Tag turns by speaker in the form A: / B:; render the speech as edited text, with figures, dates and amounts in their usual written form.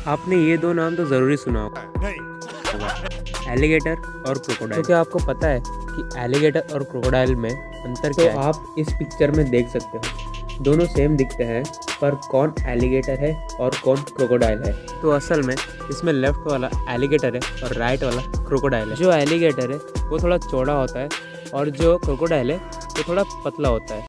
A: आपने ये दो नाम तो ज़रूरी सुना होगा, एलिगेटर और क्रोकोडाइल। तो क्या आपको पता है कि एलिगेटर और क्रोकोडाइल में अंतर क्या है? आप इस पिक्चर में देख सकते हो, दोनों सेम दिखते हैं, पर कौन एलिगेटर है और कौन क्रोकोडाइल है। तो असल में इसमें लेफ्ट वाला एलिगेटर है और राइट वाला क्रोकोडाइल है। जो एलिगेटर है वो थोड़ा चौड़ा होता है और जो क्रोकोडाइल है वो थोड़ा पतला होता है।